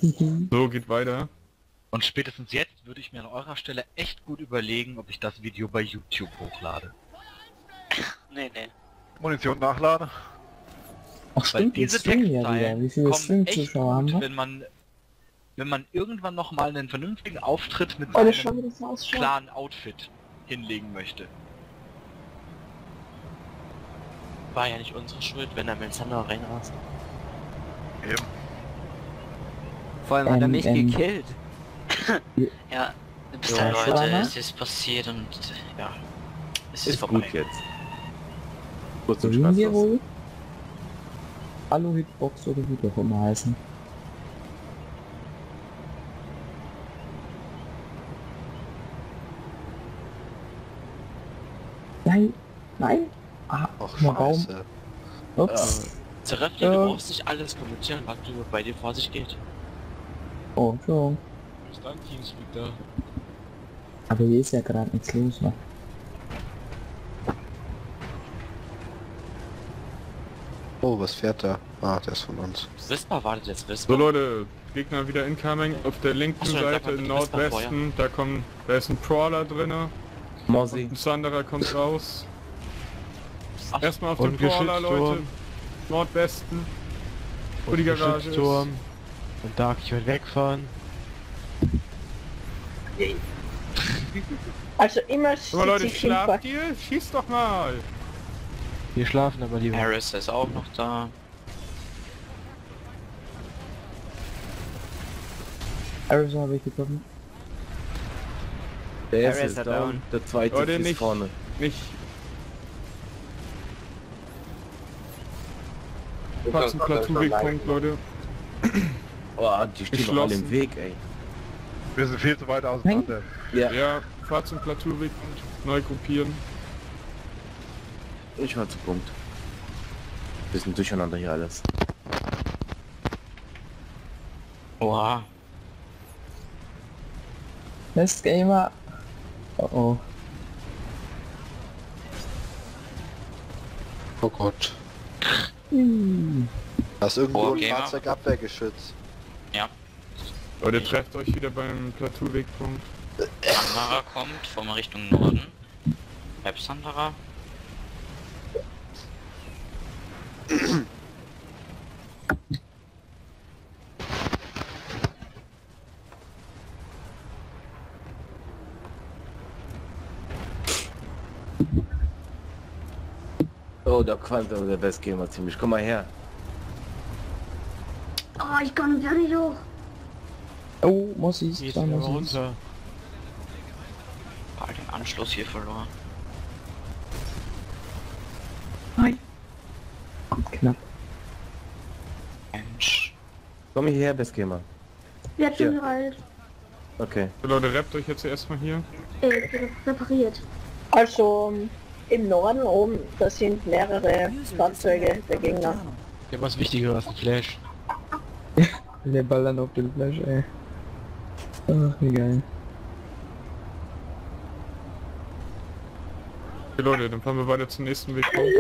So, geht weiter. Und spätestens jetzt würde ich mir an eurer Stelle echt gut überlegen, ob ich das Video bei YouTube hochlade. Nee. Munition nachladen. Ach Weil stimmt, wir diese streamen ja wieder. Textzeilen Wie viele kommen echt Stream-Zuschauer haben gut, wir? wenn man irgendwann noch mal einen vernünftigen Auftritt mit Oder schon seinem wieder so ausschaut. klaren Outfit hinlegen möchte. War ja nicht unsere Schuld, wenn der Mensander reinrast. Eben. Vor allem hat er mich gekillt. Ja, bis Ja, dahin, Leute, Schwanger? es ist passiert und ja, es ist Ist vorbei. gut jetzt. Kurz zum Streamen wir Spaß. wohl? Hallo Hitbox oder wie die auch immer heißen. Nein, nein. Ah, Ach, mal Baum. scheiße. Ups. Zerreffli, Ja. du brauchst nicht alles kommentieren, was du bei dir vor sich geht. Oh, Entschuldigung. Ist dein Teamspeak da? Aber hier ist ja gerade nichts los noch. Oh, was fährt da? Ah, der ist von uns. Wisper wartet jetzt, So Wisper. Leute, Gegner wieder incoming. Auf der linken Ach so, dann sag Seite mal im bitte Whisper Nordwesten, da ist ein Prowler drinne. Mossi. Ein Thunderer kommt raus. Ach, Erstmal auf und den Prowler, Leute. Geschützturm. Nordwesten. Wo die Garage ist. Geschützturm. Und Dark, ich will wegfahren. Also immer So Leute, spezifisch hinpacken. schlaft ihr? Schießt doch mal! Wir schlafen aber lieber. Harris ist auch noch da. Arizona habe ich getroffen. Der erste Harris ist hat down, down. der zweite Leute, ist nicht. vorne. Nicht. Fahr zum Plateau-Wegpunkt, Leute. Oh, die stehen doch alle Geschlossen. im Weg, ey. Wir sind viel zu weit auseinander. Ja, Ja, fahr zum Plateau-Wegpunkt. Neu gruppieren. ich war zu Punkt. Bisschen durcheinander hier alles. Oha. Best Gamer. Oh oh. Oh Gott. Hm. Da ist irgendwo Oh, ein Gamer. Fahrzeugabwehrgeschütz. Ja. Leute, trefft euch wieder beim Plateau-Wegpunkt. Thunderer kommt von Richtung Norden. Map Thunderer. Oh, der Quantum, der Best Gamer ziemlich. Komm mal her. Oh, ich kann gar nicht hoch. Oh, Mossis. Geht Da immer Mossis. runter. Bald den Anschluss hier verloren. Nein. Knapp. Mensch. Komm hierher, Best Gamer. Wird Hier. schon alt. Okay. So, Leute, rappt euch jetzt erstmal hier. Repariert. Also im Norden oben, da sind mehrere Fahrzeuge der Gegner. Ich hab was Wichtigeres als ein Flash. Der ballern auf den Flash, ey. Ach, wie geil. Okay, Leute, dann fahren wir weiter zum nächsten Wegpunkt.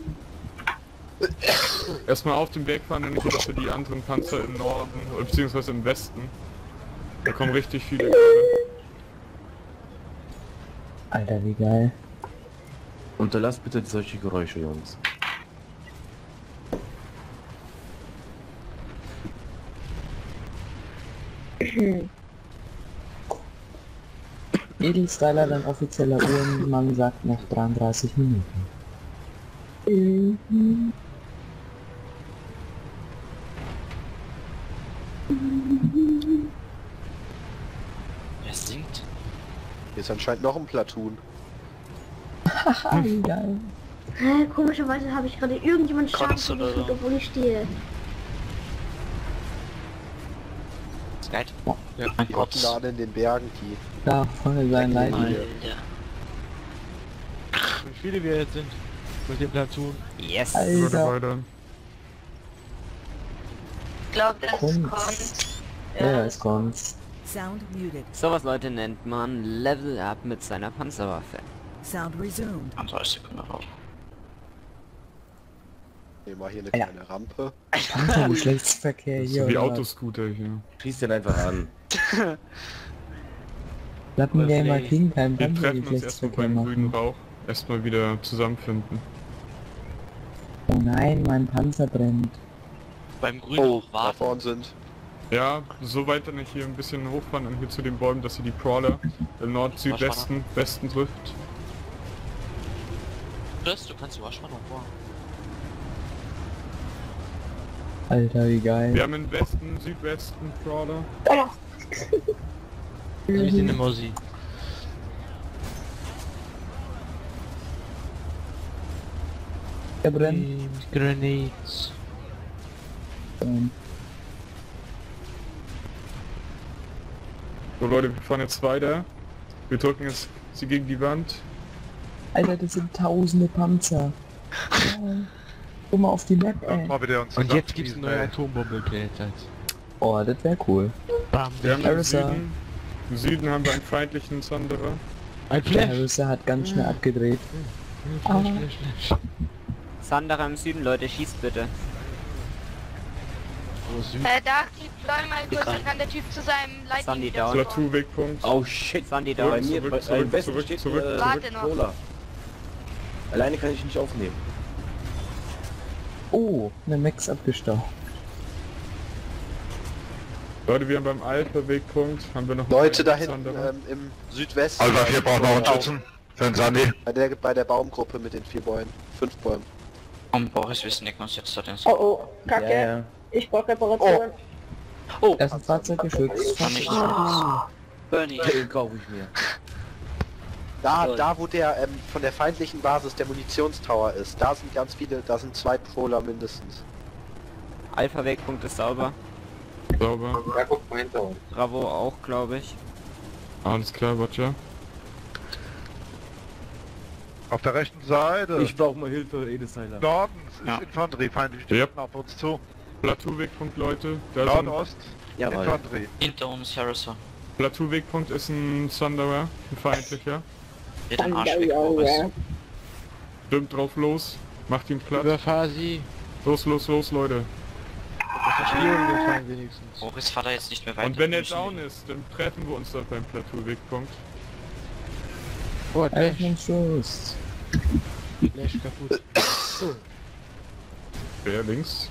Erstmal auf dem Weg fahren und nicht wieder für die anderen Panzer im Norden, oder beziehungsweise im Westen. Da kommen richtig viele gerade. Alter, wie geil. Unterlasst bitte solche Geräusche, Jungs. Edelstyler, dein offizieller Uhrenmann sagt noch 33 Minuten. Wer singt? Hier ist anscheinend noch ein Platoon. Haha, wie geil. Hä, komischerweise habe ich gerade irgendjemand Konntest Schaden du da gefühlt, so? obwohl ich stehe. Skype? Ja. Mein Die Gott. hocken da alle in den Bergen, die. Da, vorne sein Leid. Alter. Wie viele wir jetzt sind. Mit dem Platoon. Yes. Leute, Alter. weiter. Ich glaube, das Kunst. kommt. Ja, es kommt. Sound muted. Sowas, Leute, nennt man Level Up mit seiner Panzerwaffe. Sound resumed. 20 Sekunden drauf. Nehmen wir hier eine kleine Rampe. Geschlechtsverkehr hier. So wie oder? Autoscooter hier. Schieß den einfach an. Plattengamer kriegen keinen Wir treffen uns erstmal Geschlechtsverkehr beim grünen machen. Rauch. Erstmal wieder zusammenfinden. Oh nein, mein Panzer brennt. Beim grünen Oh, Rauch da warten. vorne sind. Ja, so weit dann hier ein bisschen hochfahren und hier zu den Bäumen, dass sie die Prowler im Nord-Südwesten Westen trifft. Chris, du kannst die Waschwanne vor. Alter, wie geil. Wir haben im Westen, Südwesten Prowler. Wie ist denn immer sie? Der brennt. Grenades. So Leute, wir fahren jetzt weiter. Wir drücken jetzt sie gegen die Wand. Alter, das sind tausende Panzer. Guck mal auf die Map, ey. Und jetzt gibt's eine neue Atombombe derzeit. Oh, das wäre cool. Bam. Wir haben Harissa. Im Süden haben wir einen feindlichen Thunderer. Ein Der Flash. Harissa hat ganz schnell abgedreht. Flash, Flash, Flash. Sanderer im Süden, Leute, schießt bitte. Oh, Süd. Da soll mal kurz, dann kann der Typ zu seinem Sandy Lightning down. Plateau-Wegpunkt. Oh shit. Sandy Bei down. mir, zurück, bei zurück, im Westen zurück, steht zurück. Warte noch. Cola. Alleine kann ich nicht aufnehmen. Oh, eine Max abgestaucht. Leute, wir haben beim Alpha-Wegpunkt, haben wir noch Leute da einen hinten Thunderer. im Südwesten. Alpha 4 brauchen wir unterstützen. Für den Sandy. Bei der Baumgruppe mit den 4 Bäumen. 5 Bäumen. Und Boris, wir sind uns jetzt da den Oh oh, Kacke. Ja, ja. Ich brauche Reparation. Oh, Das ist ein Fahrzeug geschützt. Kann ich Bernie. Den kaufe ich mir. Da wo der von der feindlichen Basis der Munitionstower ist, da sind ganz viele, da sind 2 Proler mindestens. Alpha-Wegpunkt ist sauber. Sauber. Bravo auch, glaube ich. Alles klar, Roger. Auf der rechten Seite. Ich brauche mal Hilfe, Edesheiler. Nordens ist Ja. Infanterie, feindliche Ja. Truppen auf uns zu. Plateau-Wegpunkt, Leute. Da sind Nordost, Jawohl. Infanterie. Hinter uns Harrison. Plateau-Wegpunkt ist ein Thunderer, ein feindlicher. Geht den Arsch weg, Boris. Stimmt drauf los. Macht ihn platt. Überfahr sie. Los, los, los, Leute. Verstehung gefallen wenigstens. Boris, fahr da jetzt nicht mehr weiter. Und wenn wir er müssen- down ist, dann treffen wir uns dort beim Plateau-Wegpunkt. Oh, Flash. Öffnungsschuss. Flash kaputt. Wer links?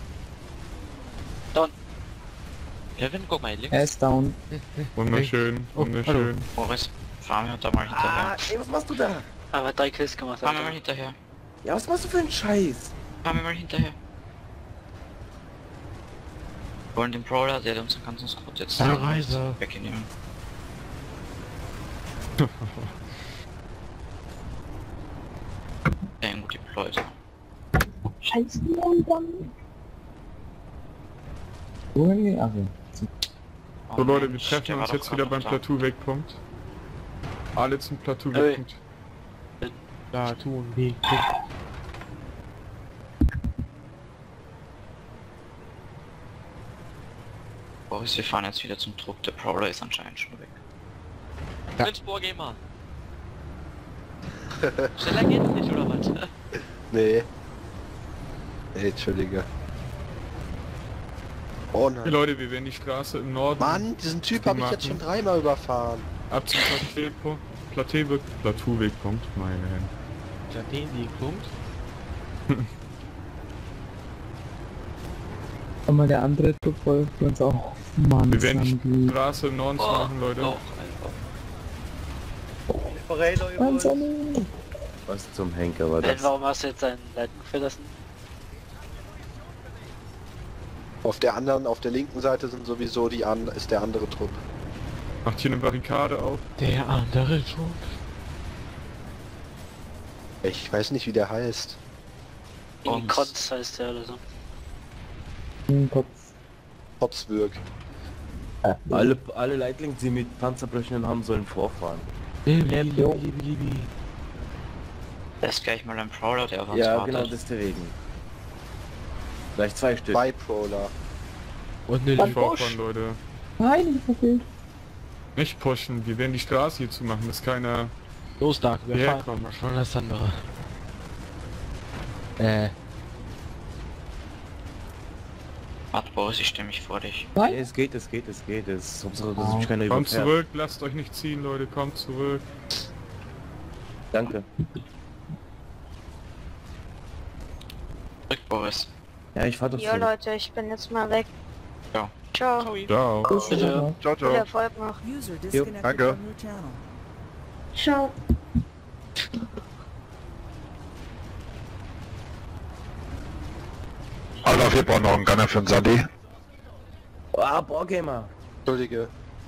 Kevin, guck mal, links. Er ist down. Wunderschön, Oh, wunderschön. Boris, fahren wir da mal hinterher. Ey, was machst du da? Aber 3 Kills gemacht. Fahren wir mal hinterher. Ja, was machst du für einen Scheiß? Fahren wir mal hinterher. Wir wollen den Brawler, der unseren ganzen Squad jetzt Reiser. wegnehmen. Sehr gut deployed. Scheiße, und dann... Wohin gehen? Ach, ja. Oh So Leute, wir Mensch, treffen der uns war jetzt doch wieder gerade beim noch da. Plateau-Wegpunkt. Alle zum Plateau-Wegpunkt. Da, tun, Weg. Boris, wir fahren jetzt wieder zum Trupp. Der Brawler ist anscheinend schon weg. Ja. Flensburg, geh mal. Schneller geht's nicht, oder was? Nee. Nee, entschuldige. Oh Hey nein. Leute, wir werden die Straße im Norden Mann, diesen Typ habe ich jetzt schon 3-mal überfahren. ab zum Plateau-Wegpunkt. Meine Herren. Ja, den Punkt. Aber der andere Trupp folgt uns auch. Mann, Wir werden Sandy. die Straße im Norden zu machen, Leute. Doch, Mann, Sandy. Was zum Henker war das? warum hast du jetzt deinen Leiten verlassen? Auf der linken Seite sind sowieso ist der andere Trupp. Macht hier eine Barrikade auf. Der andere Trupp. Ich weiß nicht, wie der heißt. Und Konz heißt der oder so. Im Kopf. Hopswürg. Alle Leitlinks, die mit Panzerbrüchen haben, sollen vorfahren. Jo. da ist gleich mal ein Brawler, der auf uns Ja, wartet. genau deswegen. Gleich 2 Stück. 2 Proler. Und eine Nicht vorfahren, Leute. Nein, ich verfehlt. Nicht pushen, wir werden die Straße hier zu machen, dass keiner... Los, Dark, wir Ja, fahren. komm. Schon das andere. Warte, Boris, ich stelle mich vor dich. Ja, es geht. Es ist Hauptsache, dass sich keiner Kommt überfährt. zurück, lasst euch nicht ziehen, Leute, kommt zurück. Danke. Zurück, Boris. Ja, ich fahr doch Ja, zurück. Leute, ich bin jetzt mal weg. Ja. Ciao. Ciao. Ciao, Viel ciao. Erfolg noch. Danke. Ciao. Alter, wir brauchen noch einen Gunner für den Sandy. Ah, Bohrgamer. Entschuldige.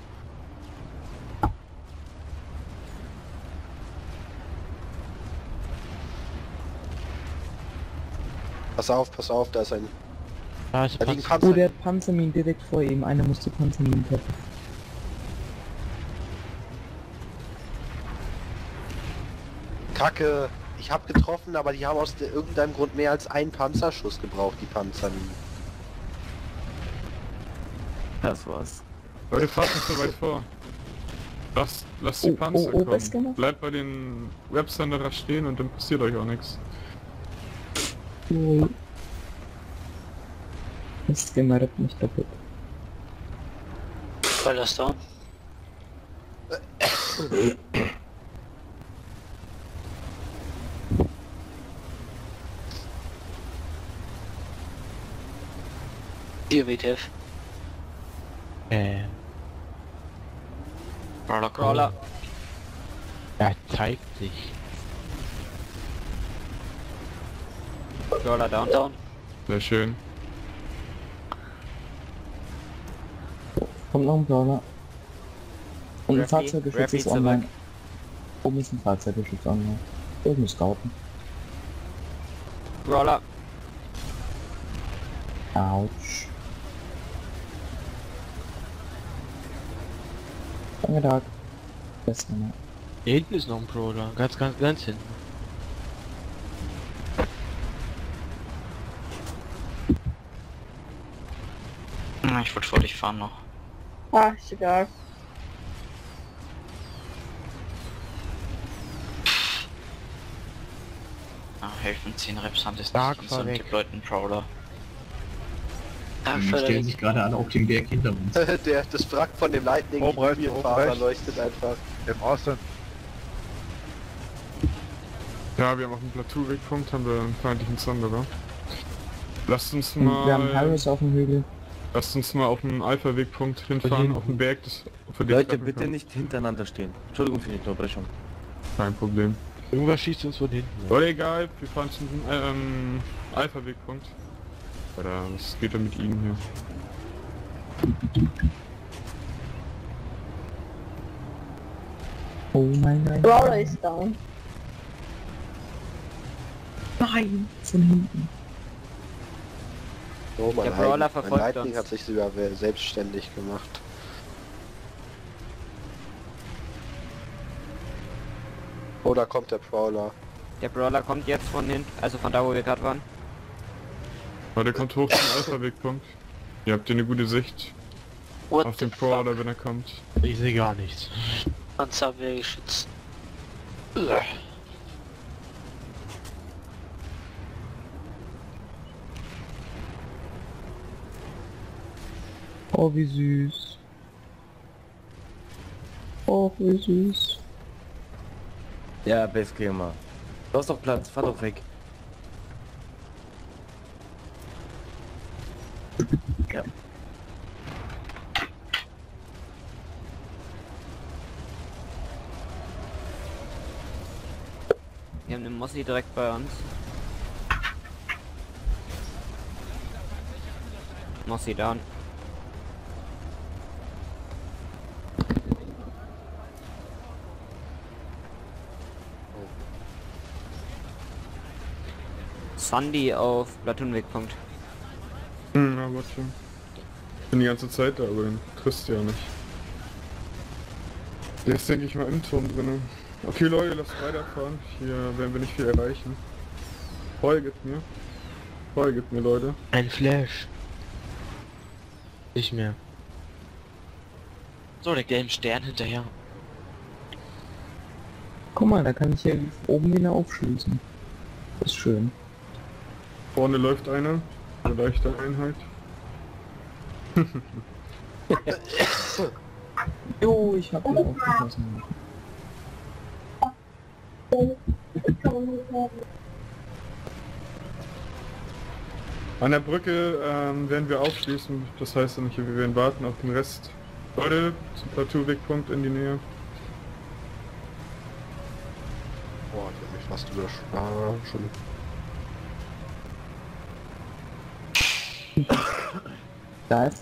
Pass auf, da ist ein... Da ist Da liegen Panzer. Oh, Panzer. der hat Panzerminen direkt vor ihm. Einer muss die Panzerminen treffen. Kacke. Ich hab getroffen, aber die haben aus irgendeinem Grund mehr als einen Panzerschuss gebraucht, die Panzerminen. Das war's. Leute, fahrt nicht so weit vor. Lasst die Panzer was kommen. gemacht? Bleibt bei den Webcenter da stehen und dann passiert euch auch nichts. Cool. Das gemacht nicht doppelt. Voll das da. Hier, WTF. Crawler. Er zeigt sich. Crawler down. Sehr schön. Kommt noch ein Brawler. Und ein Rappi, Fahrzeuggeschütz Rappi ist online. Oben ist ein Fahrzeuggeschütz online. Ich muss scouten. Brawler. Autsch. Danke, Tag. Beste, ne? Hier hinten ist noch ein Brawler. Ganz hinten. Ich wollte vor dich fahren noch. Ah, ist egal. Helfen 10 Repsand ist Stark, nicht fahr so weg. ein Leuten Prowler. Die stellen sich gerade alle auf den Berg hinter uns. Das Wrack von dem Lightning Oben rechts, Fahrer rechts. leuchtet einfach. Im Osten. Ja, wir haben auf dem Plateau-Wegpunkt, haben wir einen feindlichen Zanderer. Lasst uns Und wir haben mal... Harris auf dem Hügel. Lasst uns mal auf den Alpha-Wegpunkt hinfahren, auf den Berg, das für die Leute, treffen bitte können. nicht hintereinander stehen. Entschuldigung für die Unterbrechung. Kein Problem. Irgendwas schießt uns von hinten. Oder egal, wir fahren zum Alpha-Wegpunkt. Oder was geht da mit Ihnen hier? Oh mein Gott. Brawler ist down. Nein, von hinten. Oh, Der Brawler mein verfolgt Lightning uns. hat sich sogar selbstständig gemacht. Oh, da kommt der Prowler. Der Brawler kommt jetzt von hinten, also von da, wo wir gerade waren. Aber der kommt hoch zum Alpha-Wegpunkt. Ihr habt hier eine gute Sicht What auf the den fuck? Prowler, wenn er kommt. Ich sehe gar nichts. Panzerwehrgeschütz. Oh, wie süß. Oh, wie süß. Ja, Best Gamer. Du hast doch Platz, fahr doch weg. Ja. Wir haben den Mossi direkt bei uns. Mossi down. Sandy auf Platoon-Wegpunkt. Hm, ja, warte. Ich bin die ganze Zeit da, aber den kriegst du ja nicht. Der ist, denke ich mal, im Turm drin. Okay, Leute, lasst weiterfahren. Hier werden wir nicht viel erreichen. Folget mir. Folget mir, Leute. Ein Flash. Nicht mehr. So, der gelben Stern hinterher. Guck mal, da kann ich hier oben wieder aufschließen. Das ist schön. Vorne läuft einer. Eine leichte Einheit. Jo, ich hab ihn aufgepasst. An der Brücke werden wir aufschließen, das heißt dann, wir werden warten auf den Rest. Leute, zum Plateauwegpunkt in die Nähe. Boah, ich hab mich fast überschlagen. Da ist.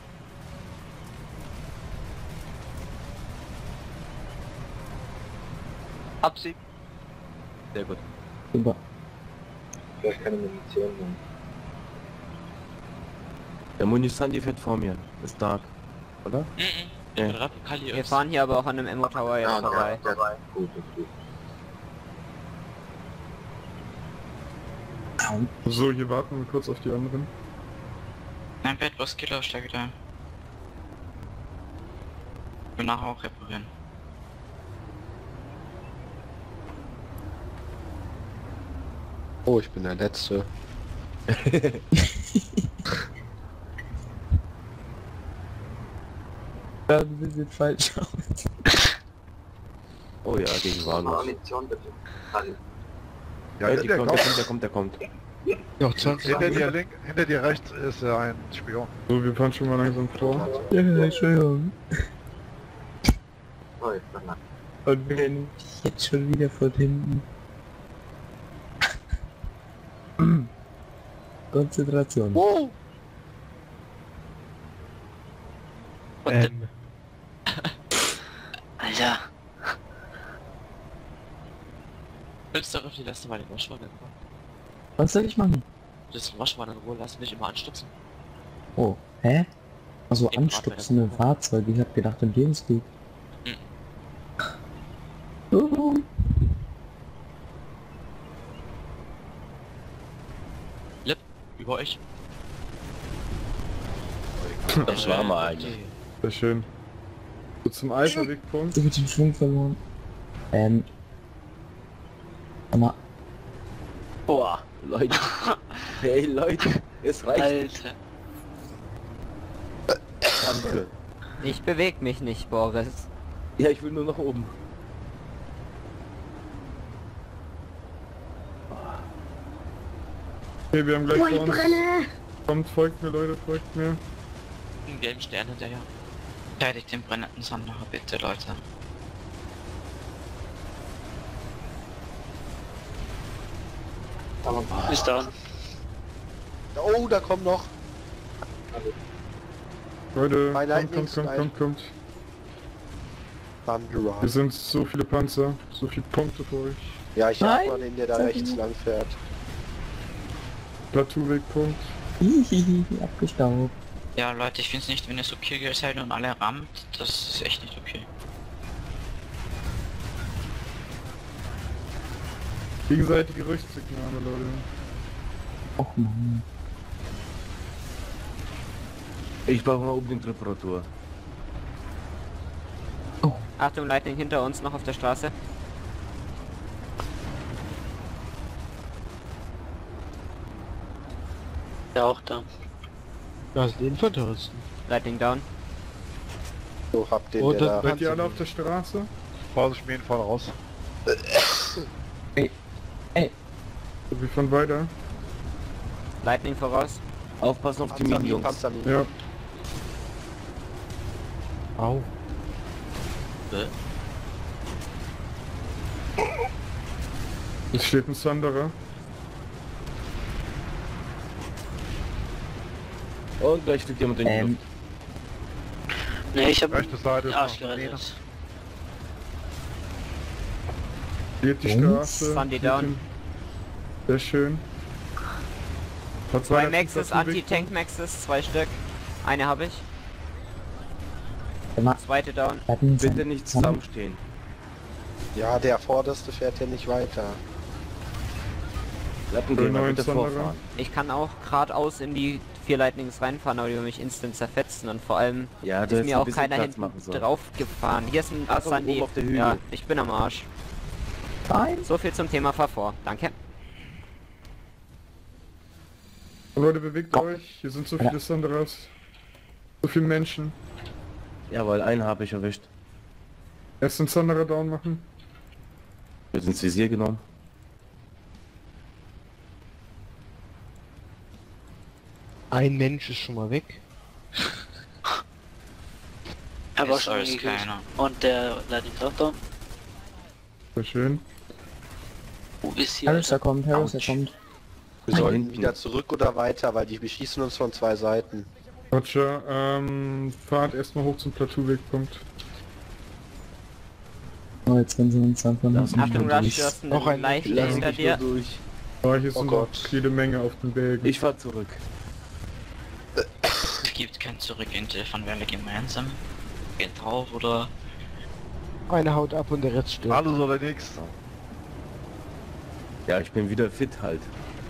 Absieg. Sehr gut. Super. Ich habe keine Munition mehr. Der Munisanti fährt vor mir. Ist dark. Oder? Ja. Wir fahren hier aber auch an einem Ammo Tower jetzt vorbei. Gut. So, hier warten wir kurz auf die anderen. Nein, Bad Boss Killer, steig wieder ein. Ich will nachher auch reparieren. Oh, ich bin der Letzte. Ja, du bist jetzt falsch aus. Oh ja, gegen Warnus. Ja, Der kommt. Noch 20 hinter dir rechts ist ein Spion. So, wir fahren schon mal langsam vor. Ja, Entschuldigung. Und wenn ich jetzt schon wieder von hinten. Konzentration. Wow! Alter. Willst du auf die letzte Mal den Waschmann in Ruhe? Was soll ich machen? Das Waschmann in Ruhe lassen, nicht immer anstupsen. Oh, hä? Also Eben anstupsen im Fahrzeug. Ich hab gedacht im Gamespeak. Lip, über euch. Das war mal eine. Sehr schön. So, zum Alpha-Wegpunkt. Ich hab den Schwung verloren. Aber Boah. Leute. Hey Leute, es reicht. Alter. Danke. Ich beweg mich nicht, Boris. Ja, ich will nur nach oben. Okay, wir haben gleich Oh, vor ich uns. brenne! Kommt, folgt mir Leute, folgt mir. Einen gelben Stern hinterher. Verteidigt den brennenden Sandacher, bitte, Leute. Bis dann. Oh, da kommt noch. Leute, Mein kommt. Thunder Hier Run. sind so viele Panzer, so viele Punkte für euch. Ja, ich hab Nein. mal den, der da rechts lang fährt. Plateauwegpunkt. hihihi, abgestaubt. Ja, Leute, ich find's nicht, wenn ihr so Killgear seid und alle rammt, das ist echt nicht okay. Gegenseitige Rücksignale, Leute. Och Mann. Ich brauche mal unbedingt Reparatur. Achtung, Lightning hinter uns noch auf der Straße. Ja, auch da. Da sind Infanteristen. Lightning down. So, hab den, Oh, der das da... Seid ihr alle auf der Straße? Vorsicht, Schmieden voll raus. So, wir fahren weiter. Lightning voraus. Aufpassen auf die Minen, Jungs. Panzerminen. Ja. Au. Es steht ein Thunderer. Und gleich fliegt jemand in die Luft. Ne, ich hab Rechte Seite ist Arsch noch eine Mine. gerettet. Geht die Und? Straße. Sandy geht down. den- Sehr schön. Hat Zwei weiter Maxes, zum Anti-Tank Maxes, 2 Stück. Eine habe ich. Immer. Zweite down. Bitte nicht zusammenstehen. Ja, der vorderste fährt ja nicht weiter. Lappen gehen mal neuen bitte Thunderer. vorfahren. Ich kann auch geradeaus in die 4 Lightnings reinfahren, aber die mich instant zerfetzen und vor allem Ja, du ist hättest mir ein auch bisschen keiner Platz hinten machen sollen. drauf gefahren. Hier ist ein Achtung, Sandy. oben auf der Hügel. Ja, ich bin am Arsch. Nein. So viel zum Thema Fahr vor. Danke. Leute, bewegt euch. Hier sind so viele Thunderers. So viele Menschen. Jawohl, einen habe ich erwischt. Erst den Zanderer down machen. Wird ins Visier genommen. Ein Mensch ist schon mal weg. Er war Ist schon alles gekillt. keiner. Und der Lightning ist auch da. Sehr schön. Wo ist hier? Harriser kommt, Harriser Ouch. kommt. Wir sollten hinten. wieder zurück oder weiter, weil die beschießen uns von zwei Seiten. Roger, fahrt erstmal hoch zum Plateauwegpunkt. Oh, jetzt rennen sie uns dann von hinten. Achtung, Rush, du hast Noch einen ein Leichen Lass hinter Ich nur dir. durch. Oh, hier Oh sind Gott. noch jede Menge auf den Wegen. Ich fahr zurück. Es gibt kein Zurück, entweder fahren wir alle gemeinsam. Geht drauf oder... Eine haut ab und der Rest stirbt. Alles oder nix. Ja, ich bin wieder fit halt.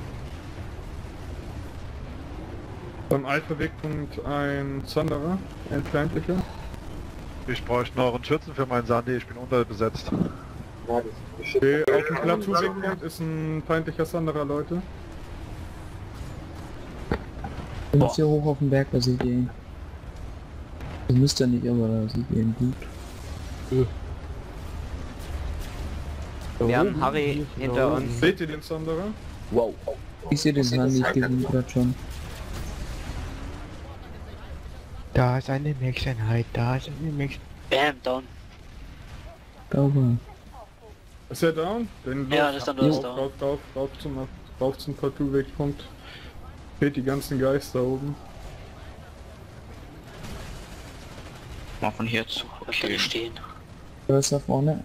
Beim Alpha-Wegpunkt ein Zanderer, ein feindlicher. Ich bräuchte noch einen Schützen für meinen Sandy, ich bin unterbesetzt. Okay, auf dem Plateauwegpunkt ist ein feindlicher Zanderer, Leute. Du musst hier hoch auf den Berg, da seht ihr ihn. Das müsst ihr nicht, aber da seht ihr ihn gut. Wir haben Harry hinter uns. Seht ihr den Zanderer? Wow. Ich sehe den Sandy, ich gebe ihn gerade schon. Da ist eine Max-Einheit, da ist eine Max... Bam, down. Sauber. Ist er down? Dann Ja, los. das ist dann los, rauf zum Plateauwegpunkt. Fehlt die ganzen Geister oben. Mal von hier zu. Bleibt da nicht stehen. Wer ist da vorne?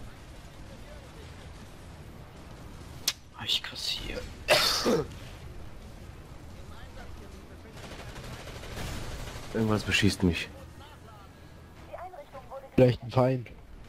Ich kassiere. Irgendwas beschießt mich. Vielleicht ein Feind.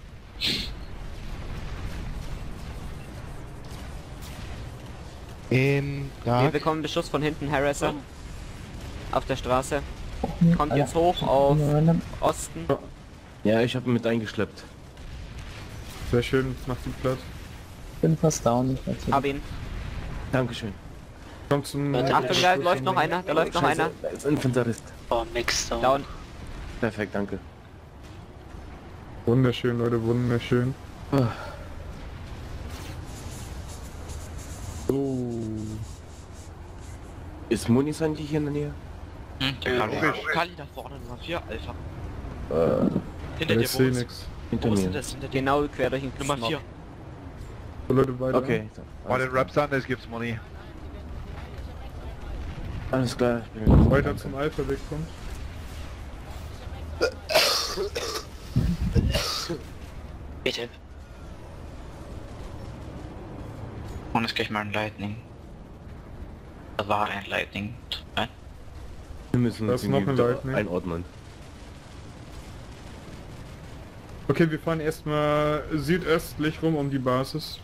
Wir Da. bekommen Beschuss von hinten, Harriser. Auf der Straße. Ja, Kommt jetzt hoch auf Osten. Ja, ich habe ihn mit eingeschleppt. Sehr schön, macht ihn platt. Bin fast down, ich weiß Hab nicht. ihn. Dankeschön. Kommt zum... Achtung, da läuft noch einer, da läuft noch einer. Da ist ein Infanterist. Oh, Max down. Down. Perfekt, danke. Wunderschön, Leute, wunderschön. Ist Munis eigentlich hier in der Nähe? Der Ja, Kali. logisch. Kali da vorne, Nummer 4, Alpha. Hinter Ich dir, sehe wo ist? nix. Hinter Wo ist mir. denn das? Hinter dir. Genau quer durch den Nummer Smog. 4. So, Leute, weiter. Okay. Bei den Rap Sundays gibt's Money. Alles klar. Ich bin wieder Weiter zum Alpha-Wegpunkt. Bitte. Und ist gleich mal ein Lightning. Da war ein Lightning. Nein? Wir müssen Da uns ist noch ein wieder Lightning. einordnen. Okay, wir fahren erstmal südöstlich rum um die Basis.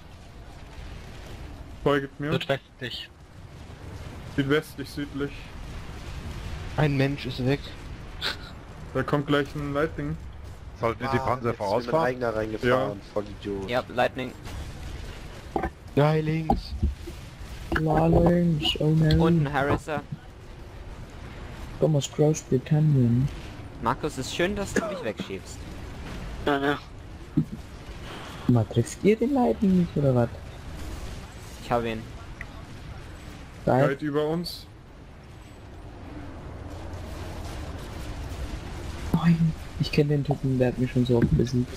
Folgt mir. Südwestlich. Südwestlich, südlich. Ein Mensch ist weg. Da kommt gleich ein Lightning. Sollten wir die Panzer jetzt ist mir mein vorausfahren? eigener reingefahren, voll Idiot. Ja, Lightning. Da links. La links, oh no. Und ein Harriser. Komm aus Großbritannien. Markus, ist schön, dass du mich wegschiebst. Ja, ne. Mal trifft ihr den Leiden nicht, oder was? Ich habe ihn. Geil. Weit über uns. Nein. Ich kenne den Typen, der hat mich schon so oft besiegt.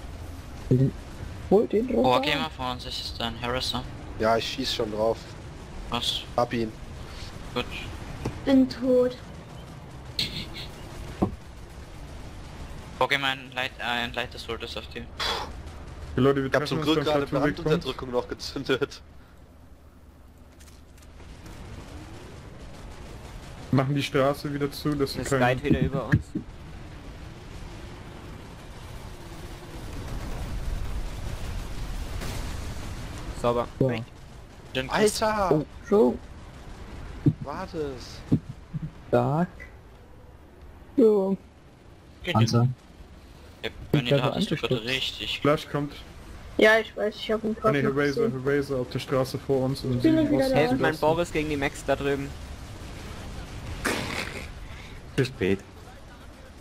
Hol den Oh, runter. geh mal vor uns, ist ein Harrison. Ja, ich schieß schon drauf. Was? Hab ihn. Gut. Bin tot. Oh, geh mal ein Light des Soldiers auf dir. Die Leute, wir Ich hab zum treffen uns Glück beim gerade Plateauwegpunkt. Brandunterdrückung noch gezündet. Machen die Straße wieder zu, dass sie Das keine... Guide wieder über uns. Sauber. So. Den Alter! Oh, so. Warte es. Stark. So. Panzer. Benny, da gerade hattest du gerade angestupst. richtig. Flash kommt. Ja, ich weiß, ich habe einen Ah ne, Kopf. Eraser auf der Straße vor uns. Und bin ich wieder da. Helft mein Boris gegen die Max da drüben. Zu spät.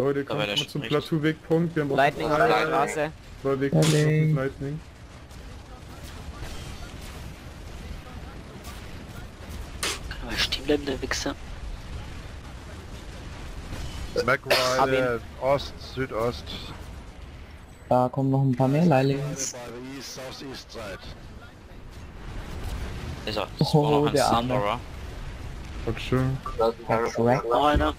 Leute, kommt mal zum Plateauwegpunkt. Wir haben Lightning auf der Straße. Zwei Wegpunkte auf Lightning. Aber stehen bleiben, der Wichser. McRide, Ost, Südost. Da kommen noch ein paar mehr Leilings. Ist er. Oh, der Arme. Hat schön. Noch einer.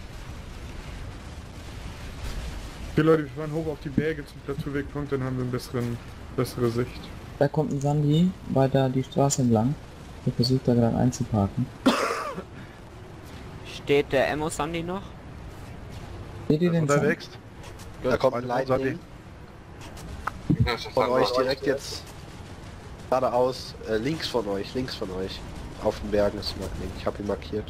Okay Leute, wir fahren hoch auf die Berge zum Plateauwegpunkt, dann haben wir eine bessere Sicht. Da kommt ein Sandy weiter die Straße entlang. Der versucht da gerade einzuparken. Steht der Ammo Sandy noch? Seht ihr den Unterwegs? Da kommt ein Lightning. Von euch direkt jetzt geradeaus, links von euch. Auf den Bergen ist Lightning. Ich habe ihn markiert.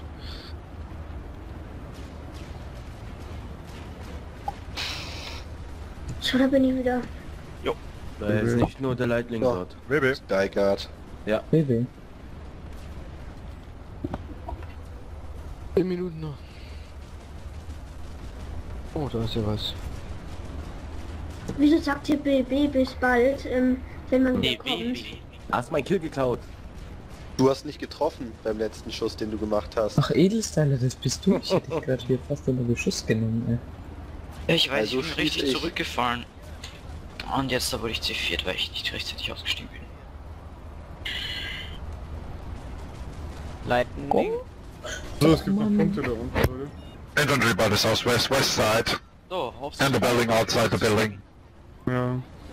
So, da bin ich wieder. Da ist nicht nur der Lightning dort. WB. Skyguard. Ja. BB. 10 Minuten noch. Oh, da ist ja was. Wieso sagt ihr BB bis bald, wenn man wieder kommt? Hast mein Kill geklaut. Du hast nicht getroffen beim letzten Schuss, den du gemacht hast. Ach, Edelsteiner, das bist du. Ich hätte dich gerade hier fast unter Beschuss genommen, ey. Ich weiß, Also ich bin richtig zurückgefahren. Und jetzt da wurde ich C4, weil ich nicht rechtzeitig ausgestiegen bin. Lightning. So, es gibt noch Punkte da unten, Leute. Infantry by the southwest, west side. So, hops. And the building outside the building. Ja.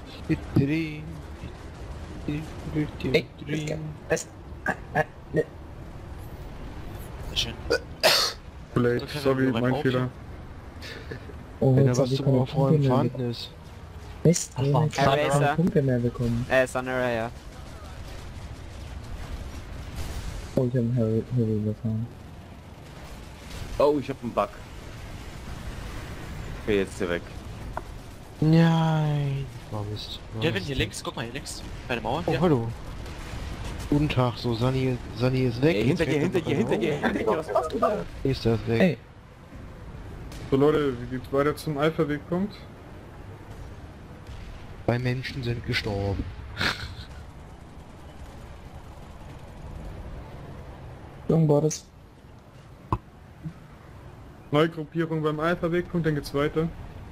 Sehr schön. Vielleicht, sorry, mein Fehler. Oh, Wenn jetzt da hab was ich zum keine Aufräumen Punkte mehr vorhanden ist. Mist, jetzt hab ich keine Eraser. Punkte mehr bekommen. Sunera, ja. Oh, ich hab einen Harry überfahren. Oh, ich hab einen Bug. Okay, jetzt ist er weg. Nein. Oh Mist. Oh, Kevin, Mist. hier links, guck mal hier links. Bei der Mauer. Oh, Ja. hallo. Guten Tag, so Sunny ist weg. Ey, hinter dir. Was machst du da? Ist das weg. Ey. So Leute, wie geht's weiter zum Alpha-Wegpunkt? 2 Menschen sind gestorben. Jung Boris. Neue Gruppierung beim Alpha-Wegpunkt, dann geht's weiter.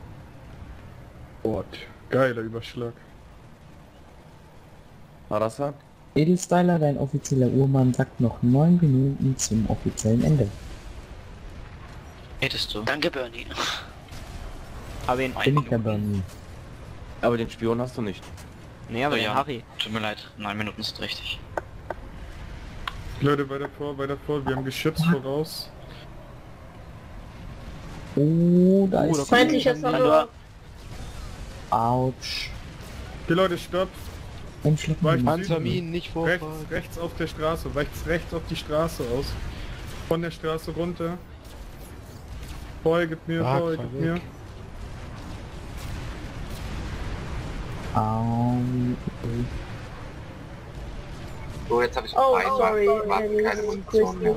Gott, geiler Überschlag. Arasa? Edelstyler, dein offizieller Uhrmann sagt noch 9 Minuten zum offiziellen Ende. Hättest du. Danke, Bernie. Hab ihn. Bin ich dabei nie. Aber den Spion hast du nicht. Nee, aber Oh den ja. Harry. Tut mir leid, 9 Minuten ist richtig. Leute, weiter vor, wir haben Geschütz voraus. Oh, da ist... Feindlicher Sonder. Autsch. Okay Leute, stopp. Ein Schluck Weichen Panzerminen nicht vorfahren. rechts auf der Straße, rechts auf die Straße aus. Von der Straße runter. Folget mir. Au. So, jetzt habe ich Oh, einen sorry, keine Munition mehr.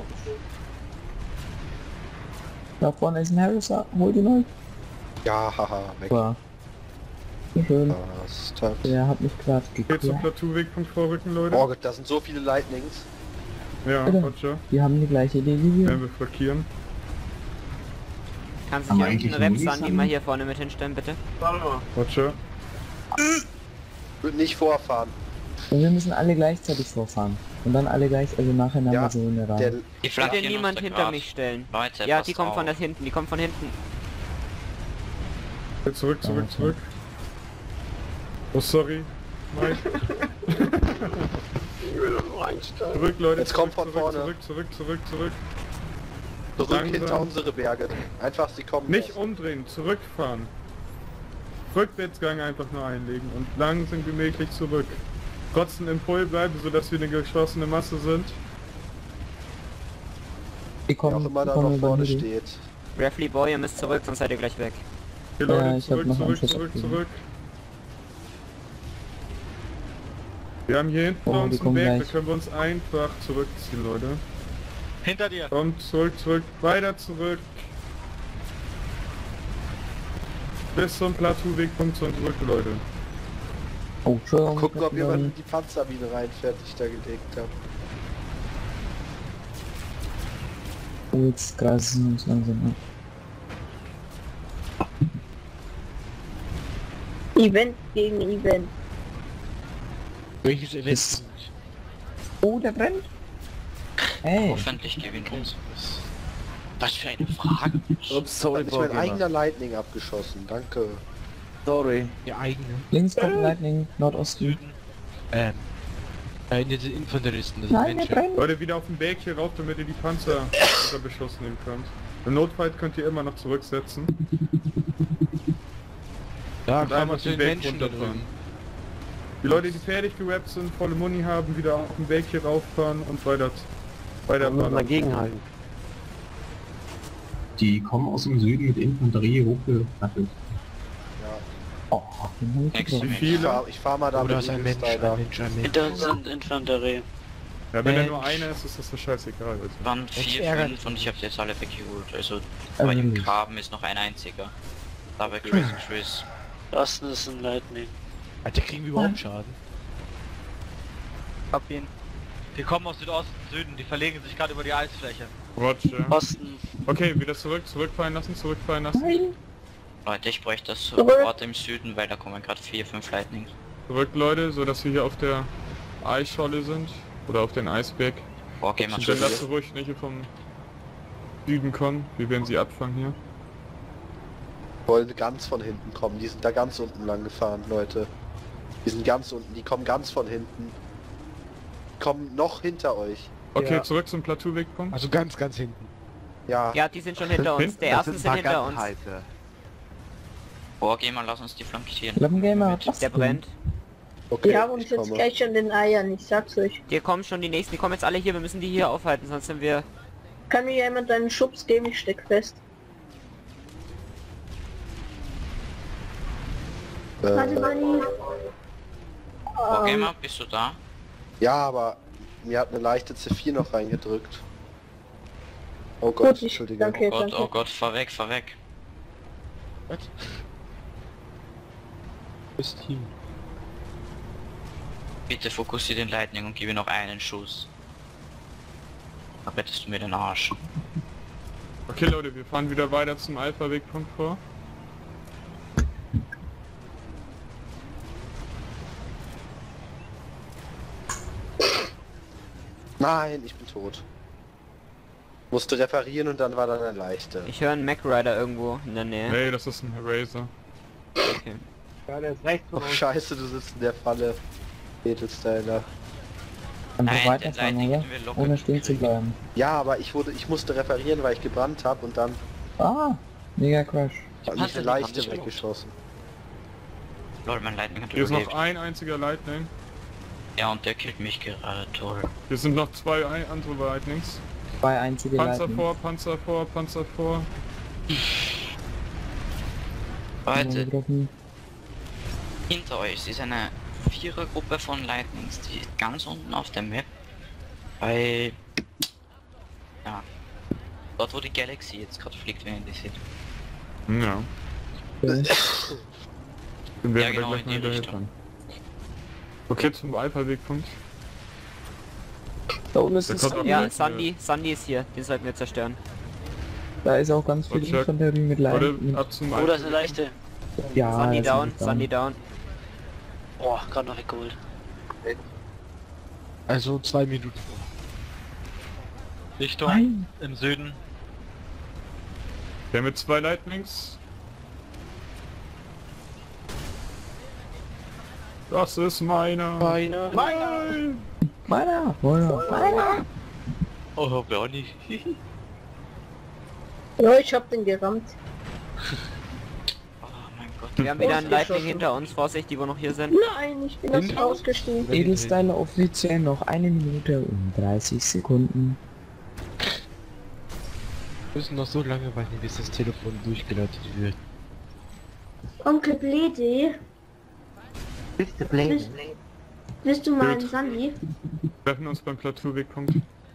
Da vorne ist ein Harriser, hol die mal. Ja, haha, weg. Ja. Schön. Passt. Der hat mich gerade Geht zum geklärt. Plateauwegpunkt vorrücken, Leute. Oh Gott, da sind so viele Lightnings. Ja, Bitte. Roger. Die haben die gleiche Idee wie wir. Werden wir flankieren. Kannst Haben du wir hier unten eigentlich Reps Muni, an, die mal hier vorne mit hinstellen, bitte? Roger. Wird nicht vorfahren. Und wir müssen alle gleichzeitig vorfahren. Und dann alle gleich, also nacheinander Ja, so in der Der, Reihe. Bitte niemand hinter mich stellen. Leute, Ja, passt die kommen von auf. da hinten, die kommen von hinten. Jetzt zurück. Okay. Oh, sorry. Mike. Zurück, Leute. Jetzt kommt von vorne. Zurück. zurück Langsam. hinter unsere Berge. Einfach, sie kommen. Nicht lassen. umdrehen, zurückfahren. Rückwärtsgang einfach nur einlegen und langsam gemächlich zurück. Trotzdem im Pull bleiben, sodass wir eine geschlossene Masse sind. Die Wer auch kommen, immer die da kommen noch über vorne Hügel. steht. Rafley Boy, ihr müsst zurück, sonst seid ihr gleich weg. Okay, Leute, Ja, ich hab noch einen Schuss zurück. abgegeben. Wir haben hier hinten Oh, bei die uns einen kommen Berg, da gleich. können wir uns einfach zurückziehen, Leute. Hinter dir. Kommt zurück, weiter zurück. Bis zum Plateauwegpunkt zurück, Leute. Oh, Entschuldigung. Gucken, ob jemand in die Panzermine reinfährt, die ich da gelegt habe. Oh, jetzt grasen uns langsam ab. Event gegen Event. Welches Event? Oh, der brennt. Hey. Hoffentlich gewinnt uns. Was für eine Frage. Ups, sorry, Da ist mein eigener Lightning abgeschossen, danke. Sorry. Der eigene. Links kommt Lightning, Nordosten. Süden. Eine der Infanteristen, das Nein, der Menschen. brennt. Leute, wieder auf den Berg hier rauf, damit ihr die Panzer unter Beschuss nehmen könnt. Im Notfall könnt ihr immer noch zurücksetzen. Da Und kann einmal man zu den den Berg Menschen da runterfahren. drüben. Die Leute, die fertig gerappt sind, volle Muni haben, wieder auf den Berg hier rauffahren und weiter ballern. Gegenhalten. Die kommen aus dem Süden mit Infanterie hochgefattelt. Oh, Wie viele? Ich fahr mal da Oder mit ist ein dem Mensch, Styler. ein Mensch, ein Mensch. Hinter uns sind Infanterie. Ja, wenn er nur einer ist, ist das so scheißegal. Also. Waren 4, ärgert 5 und ich habe jetzt alle weggeholt. Also bei dem Graben ist noch ein einziger. Dabei Crazy Chris. Osten ist ein Lightning. Alter, kriegen wir überhaupt Schaden? Hab ihn. Die kommen aus Südosten, Süden, die verlegen sich gerade über die Eisfläche. Roger. Osten. Okay, wieder zurückfallen lassen. Leute, ich bräuchte das sofort im Süden, weil da kommen gerade 4, 5 Lightnings. Zurück, Leute, so dass wir hier auf der Eisscholle sind. Oder auf den Eisberg. Boah, gehen wir Dann lasst ruhig nicht hier vom Süden kommen. Wir werden sie abfangen hier. Wollen ganz von hinten kommen, die sind da ganz unten lang gefahren, Leute. Die sind ganz unten, die kommen ganz von hinten. Die kommen noch hinter euch. Okay, Ja. zurück zum Plateauwegpunkt. Also ganz hinten. Ja. Ja, die sind schon hinter uns. Der ersten sind hinter uns. Boah, geh mal, lass uns die flankieren. Lappengamer hat was Der tun. brennt. Okay, Wir haben uns ich jetzt komme. gleich an den Eiern, ich sag's euch. Hier kommen schon die nächsten, die kommen jetzt alle hier, wir müssen die hier aufhalten, sonst sind wir... Kann mir jemand einen Schubs geben, ich steck fest. Warte, Bunny. Boah, Gamer, bist du da? Ja, aber mir hat eine leichte C4 noch reingedrückt. Oh Gott, Gut, Entschuldigung. danke, Oh danke. Gott, fahr weg, fahr weg. Was? Das Team. Bitte fokussier den Lightning und gib ihm noch einen Schuss. Da rettest du mir den Arsch. Okay, Leute, wir fahren wieder weiter zum Alpha-Wegpunkt vor. Nein, ich bin tot. Musste reparieren und dann war dann eine leichte. Ich höre einen Mac Rider irgendwo in der Nähe. Nee, das ist ein Eraser. Okay. Ja, der ist rechts Oh scheiße, du sitzt in der Falle. Edelstyler. Dann Nein, weiterfahren, den oder? Lightning wir locker Ohne stehen zu bleiben. Ja, aber ich musste reparieren, weil ich gebrannt habe und dann Ah, mega Crash. hat mich eine leichte weggeschossen. Lol, mein Lightning hat Hier ist noch überlebt. ein einziger Lightning. Ja, und der killt mich gerade, toll. Hier sind noch zwei andere Lightnings. Zwei einzige Panzer Lightning. vor, Panzer vor, Panzer vor. Leute, Getroffen. hinter euch ist eine Vierergruppe von Lightnings, die ist ganz unten auf der Map. Bei... Ja. Dort wo die Galaxy jetzt gerade fliegt, wenn ihr die seht. Ja. Okay. Dann werden Ja, wir genau, gleich in mal die hinterher Richtung. fahren. Okay, zum Alpha-Wegpunkt. Da unten ist Der es. kommt auch Ja, gleich, Sandy ist hier, den sollten wir zerstören. Da ist auch ganz viel Check. Infanterie mit Leute, Lightning. ab zum Oh, da ist eine Alpha-Wegpunkt. leichte. Ja, Sandy das down, ist Sandy down. Boah, gerade noch weggeholt. Also 2 Minuten. Richtung Nein. im Süden. Der mit zwei Lightnings. Das ist meiner. Meiner. Nein! Meiner! Oh, gar nicht. Ja, ich hab den gerammt. Oh mein Gott. Wir haben wieder einen Lightning Ausgeschossen. hinter uns, Vorsicht, die wo noch hier sind. Nein, ich bin aus ausgestiegen. Edelstyler offiziell noch 1 Minute und 30 Sekunden. Wir müssen noch so lange warten, bis das Telefon durchgeleitet wird. Onkel Blede, Bitte bist du mal ein Gut. Sandy? Treffen uns beim Plateauwegpunkt.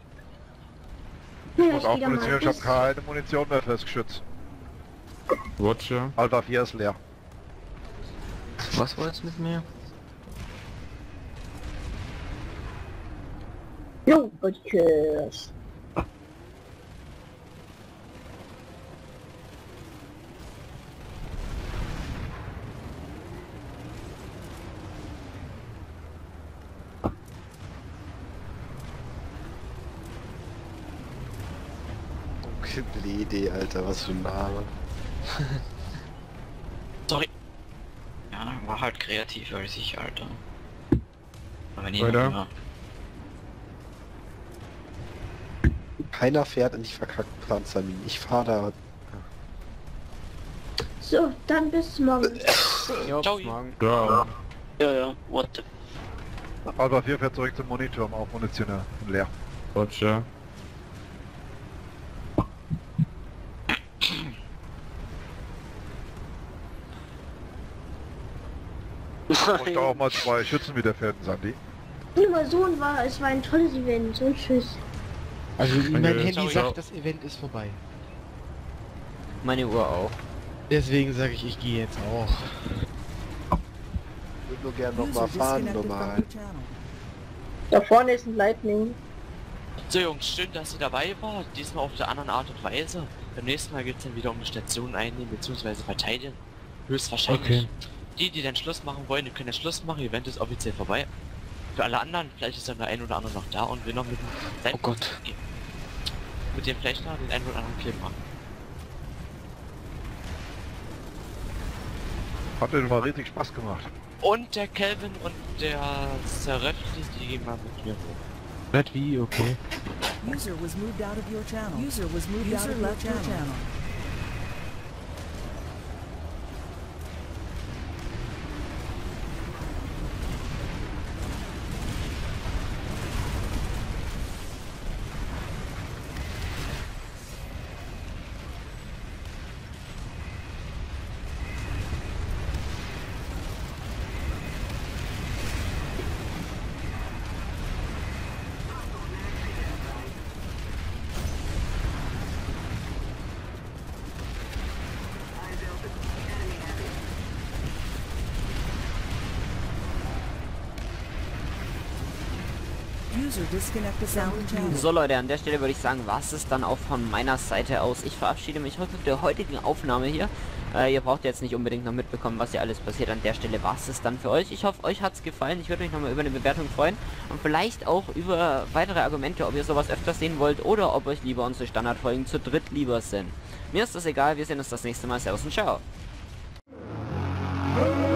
Ja, Ich muss auch wieder mal. Munition, ich habe keine Munition mehr fürs Geschütz. Roger. Alter 4 ist leer. Was war jetzt mit mir? Jo, Podcast. Blede, Alter, was für ein Name. Sorry. Ja, war halt kreativer als ich, Alter. Aber nie Weiter. immer. Keiner fährt in die verkackten Panzerminen. Ich fahre da. So, dann bis morgen. Jo, Ciao. bis morgen. Ja. Ja, what the... Alpha 4 fährt zurück zum Monitor, auch Munition leer. Roger. Ich bräuchte auch mal 2 Schützen wieder fährten, Sandy. Nur so es war ein tolles Event und tschüss. Also mein Handy Ciao. sagt, das Event ist vorbei. Meine Uhr auch. Deswegen sage ich, ich gehe jetzt auch. Ich würde nur gern noch mal fahren, normal. Da vorne ist ein Lightning. So Jungs, schön, dass ihr dabei wart. Diesmal auf der anderen Art und Weise. Beim nächsten Mal geht es dann wieder um die Station einnehmen bzw. verteidigen. Höchstwahrscheinlich. Okay. Die den Schluss machen wollen, die können den Schluss machen. Event ist offiziell vorbei. Für alle anderen, vielleicht ist dann der ein oder andere noch da und will noch mit dem mit dem vielleicht noch den einen oder anderen Kill machen. Hat mir mal richtig Spaß gemacht. Und der Kelvin und der Serefli, die gehen mal mit mir hoch. Red wie, okay. User was moved out of your channel. User was moved out of your channel. So Leute, an der Stelle würde ich sagen, war es dann auch von meiner Seite aus. Ich verabschiede mich heute mit der heutigen Aufnahme hier. Ihr braucht jetzt nicht unbedingt noch mitbekommen, was hier alles passiert. An der Stelle war es dann für euch. Ich hoffe, euch hat es gefallen. Ich würde mich nochmal über eine Bewertung freuen. Und vielleicht auch über weitere Argumente, ob ihr sowas öfter sehen wollt oder ob euch lieber unsere Standardfolgen zu dritt lieber sind. Mir ist das egal. Wir sehen uns das nächste Mal. Servus und ciao.